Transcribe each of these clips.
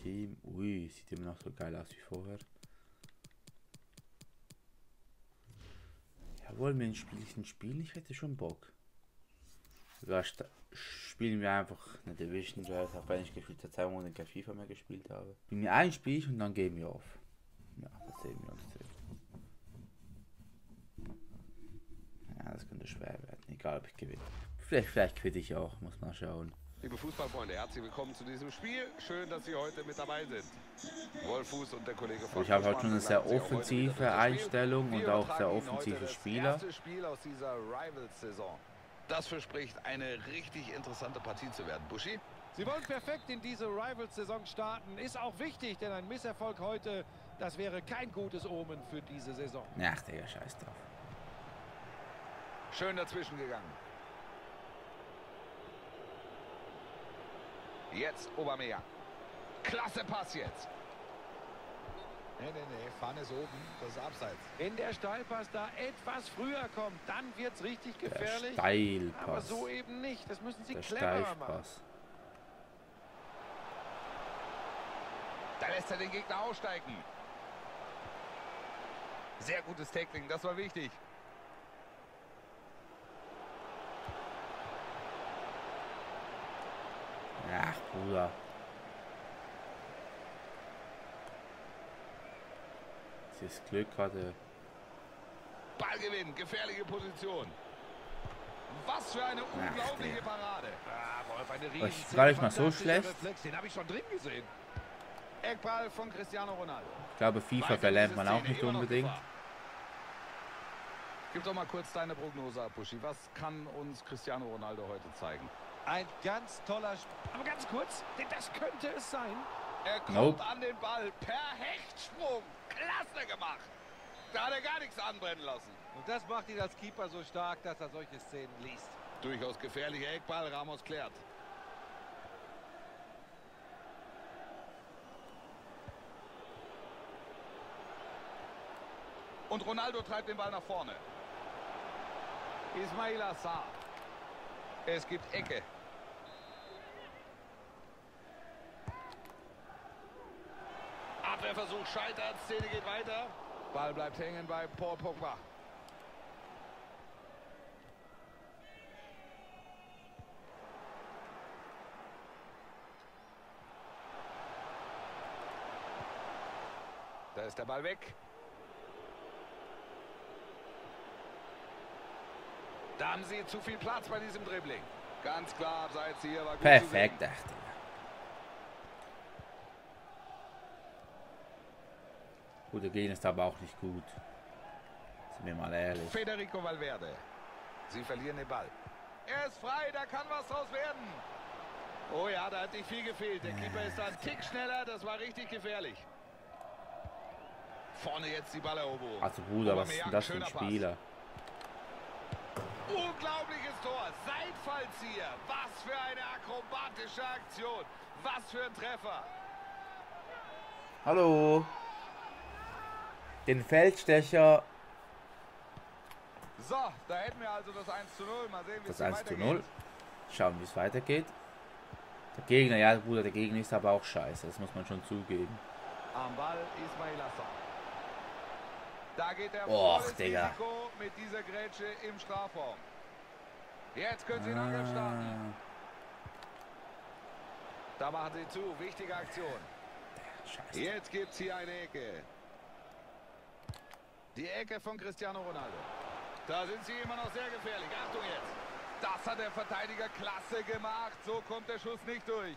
Team. Ui, sieht immer noch so geil aus wie vorher. Jawohl, wir ein Spiel, ich hätte schon Bock. Ja, spielen wir einfach eine Division Duels, auch wenn ich gefühlt seit 2 Monaten kein FIFA mehr gespielt habe. Spielen wir ein Spiel und dann gehen wir auf. Ja, das sehen wir uns sehen. Ja, das könnte schwer werden, egal ob ich gewinne. Vielleicht gewinne ich auch, muss man schauen. Liebe Fußballfreunde, herzlich willkommen zu diesem Spiel. Schön, dass Sie heute mit dabei sind. Wolfuß und der Kollege von Ich habe halt schon eine sehr offensive Einstellung und auch sehr offensive Spieler. Spiel aus dieser Rivals-Saison. Das verspricht eine richtig interessante Partie zu werden. Buschi? Sie wollen perfekt in diese Rivals-Saison starten. Ist auch wichtig, denn ein Misserfolg heute, das wäre kein gutes Omen für diese Saison. Ach, Digga, scheiß drauf. Schön dazwischen gegangen. Jetzt Aubameyang. Klasse Pass jetzt. Nee, Pfanne ist oben, das ist abseits. Wenn der Steilpass da etwas früher kommt, dann wird es richtig gefährlich. Der Steilpass. Aber so eben nicht, das müssen Sie Der cleverer machen. Da lässt er den Gegner aussteigen. Sehr gutes Tackling, das war wichtig. Ach, Bruder. Das Glück hatte. Ballgewinn, gefährliche Position. Was für eine unglaubliche Parade. Wolf, eine Ist gar nicht mal so schlecht. Reflex, den habe ich schon drin gesehen. Eckball von Cristiano Ronaldo. Ich glaube, FIFA verlernt man auch nicht unbedingt. Gib doch mal kurz deine Prognose ab, Buschi. Was kann uns Cristiano Ronaldo heute zeigen? Ein ganz toller Spiel. Aber ganz kurz, denn das könnte es sein. Er kommt an den Ball per Hechtsprung. Klasse gemacht. Da hat er gar nichts anbrennen lassen. Und das macht ihn als Keeper so stark, dass er solche Szenen liest. Durchaus gefährlicher Eckball. Ramos klärt. Und Ronaldo treibt den Ball nach vorne. Ismail Assar. Es gibt Ecke. Abwehrversuch scheitert. Szene geht weiter. Ball bleibt hängen bei Paul Pogba. Da ist der Ball weg. Da haben sie zu viel Platz bei diesem Dribbling. Ganz klar, abseits hier war gut Perfekt, dachte ich. Gut, der Gegner ist aber auch nicht gut. Sind wir mal ehrlich. Federico Valverde. Sie verlieren den Ball. Er ist frei, da kann was draus werden. Oh ja, da hat nicht viel gefehlt. Der Keeper ist da ein Tick schneller, das war richtig gefährlich. Vorne jetzt die Balleroberung. Also Bruder, was ist denn das für ein Spieler? Unglaubliches Tor. Seitfallzieher. Was für eine akrobatische Aktion. Was für ein Treffer. Hallo. Den Feldstecher. So, da hätten wir also das 1:0. Mal sehen, wie es weitergeht. 1:0. Schauen, wie es weitergeht. Der Gegner, ja Bruder, der Gegner ist aber auch scheiße. Das muss man schon zugeben. Am Ball Ismail Assar. Da geht der Risiko mit dieser Grätsche im Strafraum. Jetzt können sie den Angriff starten. Da machen sie zu. Wichtige Aktion. Scheiße. Jetzt gibt es hier eine Ecke. Die Ecke von Cristiano Ronaldo. Da sind sie immer noch sehr gefährlich. Achtung jetzt. Das hat der Verteidiger klasse gemacht. So kommt der Schuss nicht durch.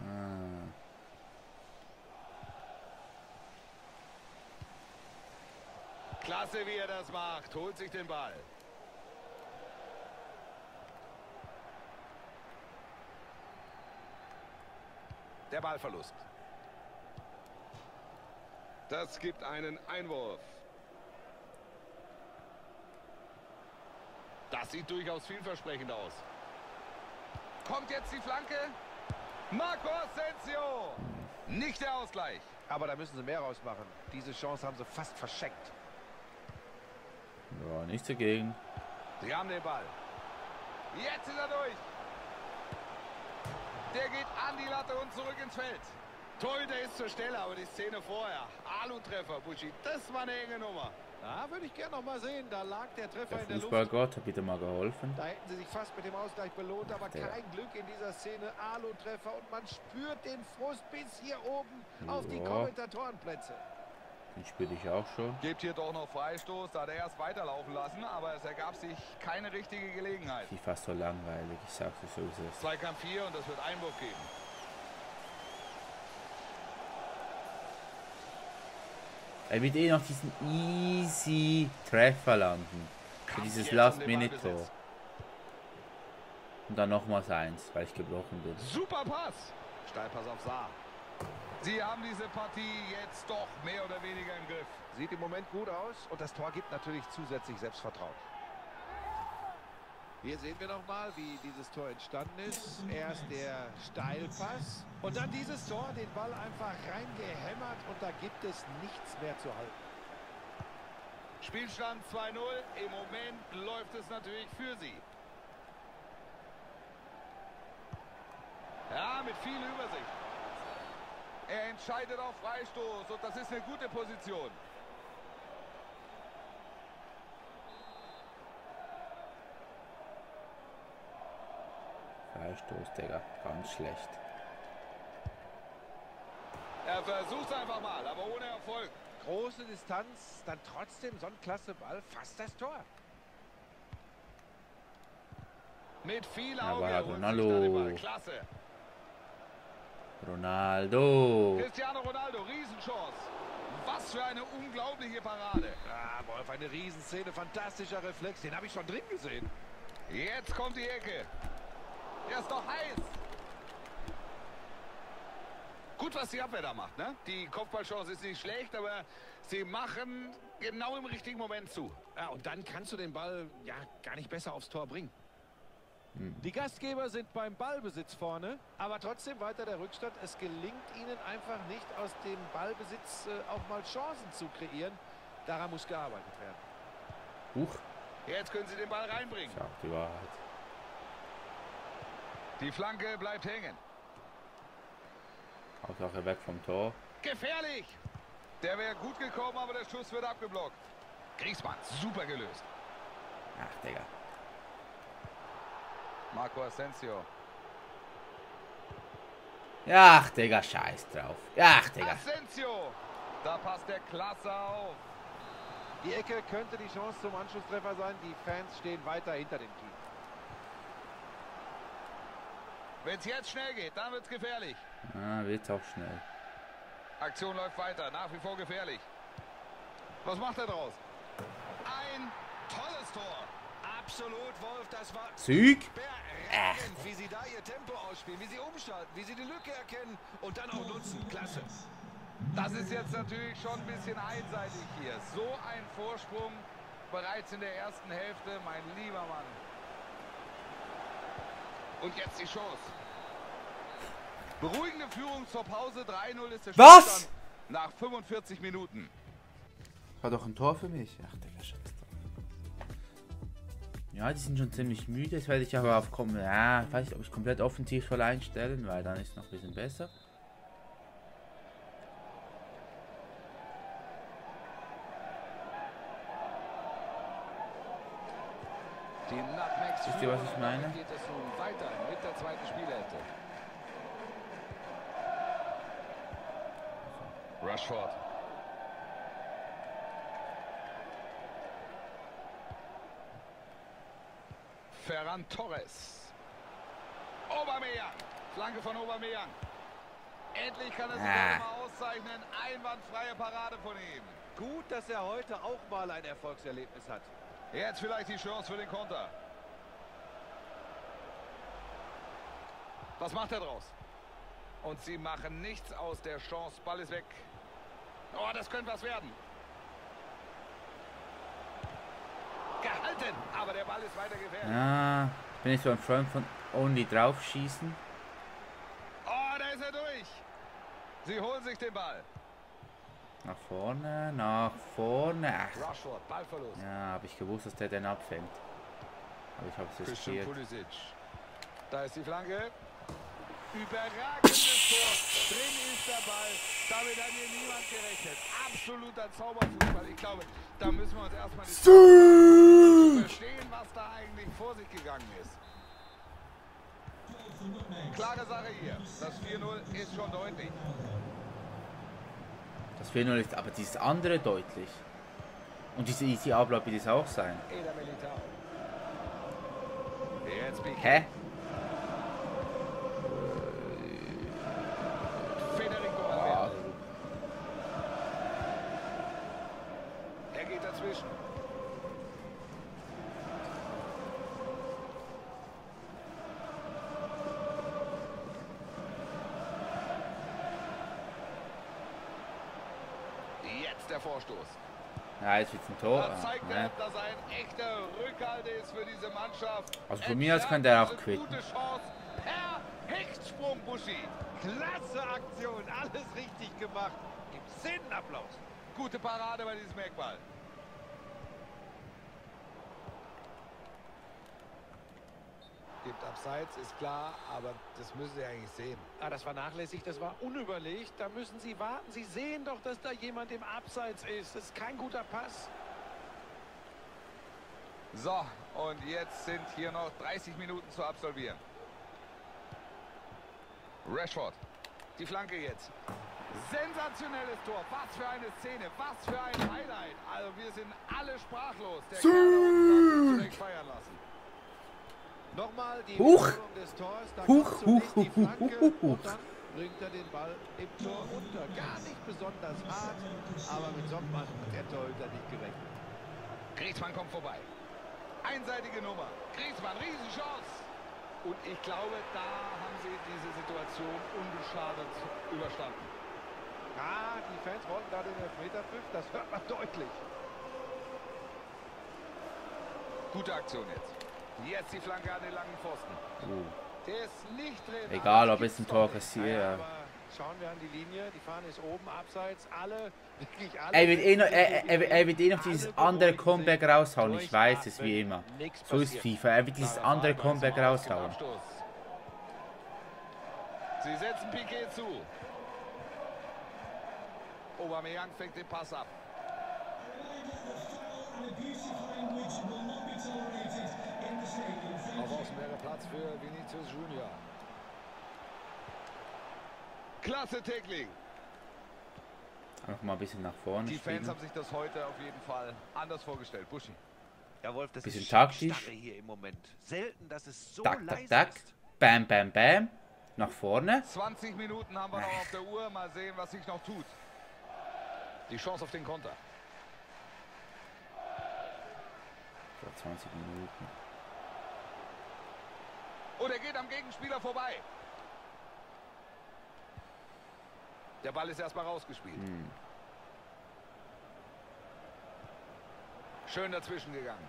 Klasse, wie er das macht. Holt sich den Ball. Der Ballverlust. Das gibt einen Einwurf. Das sieht durchaus vielversprechend aus. Kommt jetzt die Flanke. Marco Asensio. Nicht der Ausgleich. Aber da müssen sie mehr rausmachen. Diese Chance haben sie fast verschenkt. Ja, nichts dagegen. Sie haben den Ball. Jetzt ist er durch. Der geht an die Latte und zurück ins Feld. Torhüter ist zur Stelle, aber die Szene vorher. Alu-Treffer, Buschi. Das war eine enge Nummer. Ja, würde ich gerne noch mal sehen. Da lag der Treffer in der Luft. Fußballgott hat wieder mal geholfen. Da hätten sie sich fast mit dem Ausgleich belohnt, aber kein Glück in dieser Szene. Alu-Treffer und man spürt den Frust bis hier oben auf die Kommentatorenplätze. Den spüre ich auch schon. Gibt hier doch noch Freistoß, da hat er erst weiterlaufen lassen, aber es ergab sich keine richtige Gelegenheit. Die fast so langweilig, ich sag's dir so, wie es ist. Zweikampf 4 und das wird Einwurf geben. Er wird eh noch diesen easy Treffer landen. Für dieses Last-Minute-Tor. Und dann nochmals eins, weil ich gebrochen bin. Super Pass. Steilpass auf Saar. Sie haben diese Partie jetzt doch mehr oder weniger im Griff. Sieht im Moment gut aus und das Tor gibt natürlich zusätzlich Selbstvertrauen. Hier sehen wir nochmal, wie dieses Tor entstanden ist. Erst der Steilpass und dann dieses Tor, den Ball einfach reingehämmert und da gibt es nichts mehr zu halten. Spielstand 2-0. Im Moment läuft es natürlich für sie. Ja, mit viel Übersicht. Er entscheidet auf Freistoß und das ist eine gute Position. Freistoß, Digga. Ganz schlecht. Er versucht es einfach mal, aber ohne Erfolg. Große Distanz, dann trotzdem so ein klasse Ball, fast das Tor. Mit viel Aber Auge. Ronaldo. Klasse. Ronaldo. Cristiano Ronaldo, Riesenchance. Was für eine unglaubliche Parade. Ah, Wolf, eine Riesenszene, fantastischer Reflex, den habe ich schon drin gesehen. Jetzt kommt die Ecke. Er ist doch heiß. Gut, was die Abwehr da macht, ne? Die Kopfballchance ist nicht schlecht, aber sie machen genau im richtigen Moment zu. Ja, und dann kannst du den Ball ja gar nicht besser aufs Tor bringen. Die Gastgeber sind beim Ballbesitz vorne, aber trotzdem weiter der Rückstand. Es gelingt ihnen einfach nicht, aus dem Ballbesitz auch mal Chancen zu kreieren. Daran muss gearbeitet werden. Huch. Jetzt können sie den Ball reinbringen. Sag die Wahrheit. Die Flanke bleibt hängen. Hauptsache weg vom Tor. Gefährlich! Der wäre gut gekommen, aber der Schuss wird abgeblockt. Griezmann, super gelöst. Ach, Digga. Marco Asensio. Ach, Digga, scheiß drauf. Ach, Digga. Asensio! Da passt der klasse auf. Die Ecke könnte die Chance zum Anschlusstreffer sein. Die Fans stehen weiter hinter dem Team. Wenn es jetzt schnell geht, dann wird es gefährlich. Ah, wird's auch schnell. Aktion läuft weiter, nach wie vor gefährlich. Was macht er draus? Ein tolles Tor. Absolut, Wolf, das war Sieg? beeindruckend, wie sie da ihr Tempo ausspielen, wie sie umschalten, wie sie die Lücke erkennen und dann auch nutzen. Klasse. Das ist jetzt natürlich schon ein bisschen einseitig hier. So ein Vorsprung bereits in der ersten Hälfte, mein lieber Mann. Und jetzt die Chance. Beruhigende Führung zur Pause. 3-0 ist der Was? Spielstand nach 45 Minuten. War doch ein Tor für mich. Ach, Digga, scheiß drauf. Ja, die sind schon ziemlich müde. Jetzt werde ich aber aufkommen. Ja, ich weiß nicht, ob ich komplett offensiv soll einstellen, weil dann ist es noch ein bisschen besser. Die Nutmegs. Wisst ihr, was ich meine? Geht es nun weiter mit der zweiten Spielhälfte. Rashford. Ferran Torres. Aubameyang. Flanke von Aubameyang. Endlich kann er sich mal auszeichnen. Einwandfreie Parade von ihm. Gut, dass er heute auch mal ein Erfolgserlebnis hat. Jetzt vielleicht die Chance für den Konter. Was macht er draus? Und sie machen nichts aus der Chance. Ball ist weg. Oh, das könnte was werden. Gehalten, aber der Ball ist weiter gefährlich. Ja, bin ich so ein Freund von Only draufschießen. Oh, da ist er durch. Sie holen sich den Ball. Nach vorne, nach vorne. Ach. Rashford, Ballverlust. Ja, habe ich gewusst, dass der den abfängt. Aber ich habe es Christian riskiert. Pulisic. Da ist die Flanke. Überragendes Tor. Drin ist der Ball. Damit hat hier niemand gerechnet. Absoluter Zauberfußball. Ich glaube, da müssen wir uns erstmal verstehen, was da eigentlich vor sich gegangen ist. Klare Sache hier. Das 4-0 ist schon deutlich. Das 4-0 ist aber dieses andere deutlich. Und diese Easy Ablauf wird es auch sein. Hä? Er geht dazwischen. Jetzt der Vorstoß. Ja, jetzt wird es ein Tor. Das zeigt er, dass er ein echter Rückhalt ist für diese Mannschaft. Also von mir aus kann der auch quitten. Gute Chance. Perfektsprung, Buschi. Klasse Aktion, alles richtig gemacht. Gibt Szenenapplaus. Gute Parade bei diesem Eckball. Gibt Abseits, ist klar, aber das müssen Sie eigentlich sehen. Ah, das war nachlässig, das war unüberlegt. Da müssen Sie warten. Sie sehen doch, dass da jemand im Abseits ist. Das ist kein guter Pass. So, und jetzt sind hier noch 30 Minuten zu absolvieren. Rashford. Die Flanke jetzt. Sensationelles Tor. Was für eine Szene. Was für ein Highlight. Also wir sind alle sprachlos. Der Kerl da unten darf sich direkt feiern lassen. Nochmal die Huch. Wiederholung des Tors. Da Huch, kommt huch, zunächst die huch, Flanke huch, huch. und dann bringt er den Ball im Tor unter. Gar nicht besonders hart, aber mit so einem Mann hat der Torhüter nicht gerechnet. Griezmann kommt vorbei. Einseitige Nummer. Griezmann, Riesenchance. Und ich glaube, da haben sie diese Situation unbeschadet überstanden. Ah, die Fans wollten da den Elfmeterpfiff. Das hört man deutlich. Gute Aktion jetzt. Jetzt die Flanke an den langen Pfosten. Der ist nicht drin. Egal, ob es ein Tor kassiert. Ja, aber schauen wir an die Linie. Die Fahne ist oben, abseits. Alle, wirklich alle. Er wird eh noch dieses andere Comeback raushauen. Ich weiß es, wie immer. So ist FIFA. Er wird dieses andere Comeback raushauen. Sie setzen Piqué zu. Aubameyang fängt den Pass ab. Auf Außen wäre Platz für Vinicius Junior. Klasse Tackling. Noch mal ein bisschen nach vorne Die Fans spielen. haben sich das heute auf jeden Fall anders vorgestellt. Buschi. Ja, Wolf, das Bisschen ist taktisch. Starre hier im Moment. Selten, dass es so Tak, leise tak, tak. ist. Bam, bam, bam. Nach vorne. 20 Minuten haben wir noch auf der Uhr. Mal sehen, was sich noch tut. Die Chance auf den Konter. So, 20 Minuten. Und er geht am Gegenspieler vorbei. Der Ball ist erstmal rausgespielt. Schön dazwischen gegangen.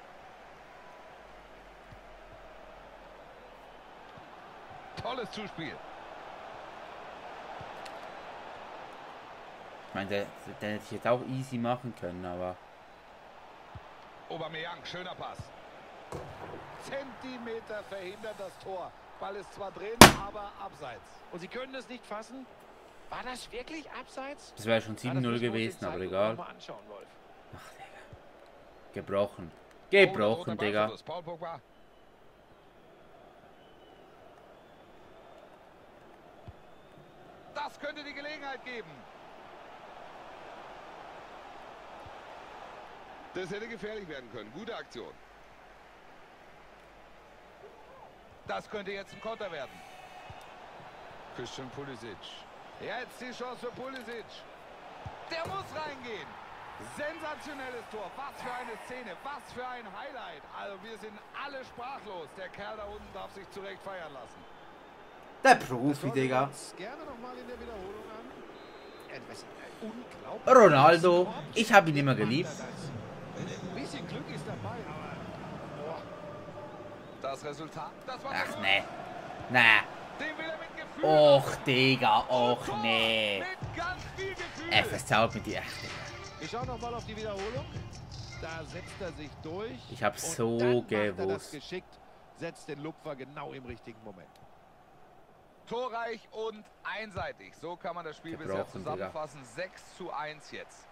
Tolles Zuspiel. Ich meine, der hätte ich jetzt auch easy machen können, aber... Aubameyang, schöner Pass. Zentimeter verhindert das Tor. Ball ist zwar drin, aber abseits. Und Sie können es nicht fassen. War das wirklich abseits? Das wäre schon Ja, das 7-0 müssen wir uns gewesen, in aber Zeitlupe egal. noch mal anschauen, Wolf. Ach, Digga. Gebrochen. Gebrochen, Digga. Paul Pogba. Das könnte die Gelegenheit geben. Das hätte gefährlich werden können. Gute Aktion. Das könnte jetzt ein Konter werden. Christian Pulisic. Jetzt die Chance für Pulisic. Der muss reingehen. Sensationelles Tor. Was für eine Szene. Was für ein Highlight. Also wir sind alle sprachlos. Der Kerl da unten darf sich zurecht feiern lassen. Der Profi, Digga. Gerne noch mal in der Wiederholung an. Etwas unglaublich. Ronaldo. Ich habe ihn immer geliebt. Ein bisschen Glück ist dabei, aber... Boah. Das Resultat. Das war Ach, ne. Na. Den will er mit Gefühl. Och, Digga. Och, nee. Mit ganz viel Gefühl. Er versaut mit dir. Ach, Digga. Ich schaue noch mal auf die Wiederholung. Da setzt er sich durch. Ich hab's und so dann macht er das gewusst. geschickt, setzt den Lupfer genau im richtigen Moment. Torreich und einseitig. So kann man das Spiel bisher zusammenfassen. 6:1 jetzt.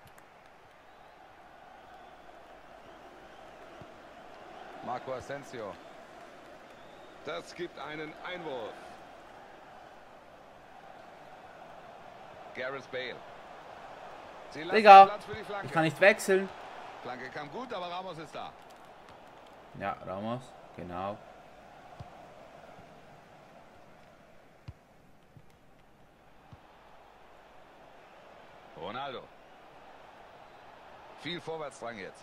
Marco Asensio. Das gibt einen Einwurf. Gareth Bale. Sie lassen Digga, Platz für die Flanke. ich kann nicht wechseln. Flanke kam gut, aber Ramos ist da. Ja, Ramos, genau. Ronaldo. Viel Vorwärtsdrang jetzt.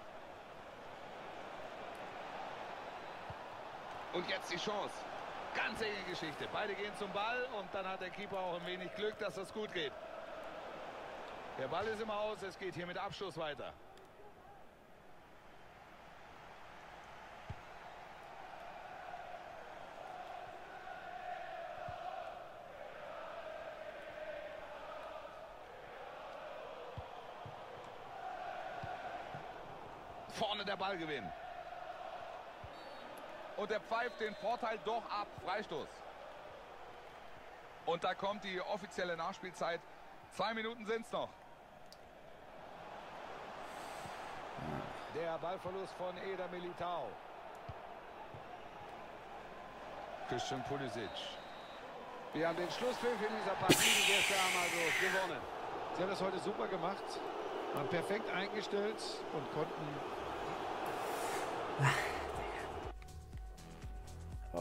Und jetzt die Chance. Ganz enge Geschichte. Beide gehen zum Ball und dann hat der Keeper auch ein wenig Glück, dass das gut geht. Der Ball ist im Aus, es geht hier mit Abschluss weiter. Vorne der Ballgewinn. Und er pfeift den Vorteil doch ab. Freistoß. Und da kommt die offizielle Nachspielzeit. 2 Minuten sind es noch. Der Ballverlust von Eder Militao. Christian Pulisic. Wir haben den Schlusspfiff in dieser Partie gestern also gewonnen. Sie haben das heute super gemacht, haben perfekt eingestellt und konnten... Oh.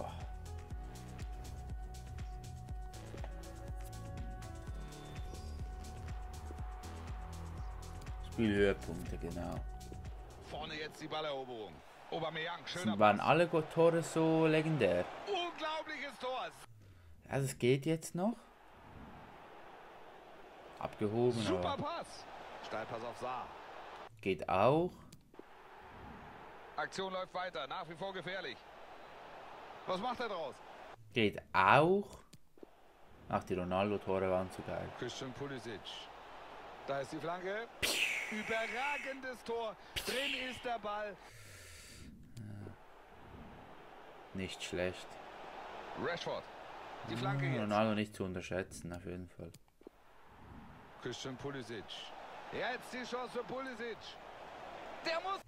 Spielhöhepunkte, genau. Vorne jetzt die Balleroberung. Aubameyang, schöner Waren Pass. alle Tore so legendär? Unglaubliches Tor. Also es geht jetzt noch. Abgehoben, Super aber Pass. Steilpass auf Saar. geht auch. Aktion läuft weiter. Nach wie vor gefährlich. Was macht er draus? Geht auch. Ach, die Ronaldo-Tore waren zu geil. Christian Pulisic. Da ist die Flanke. Überragendes Tor. Drin ist der Ball. Nicht schlecht. Rashford. Die Flanke jetzt. Ronaldo nicht zu unterschätzen, auf jeden Fall. Christian Pulisic. Jetzt die Chance für Pulisic. Der muss...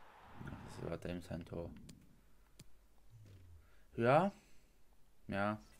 Das war dem sein Tor. Ja. Ja.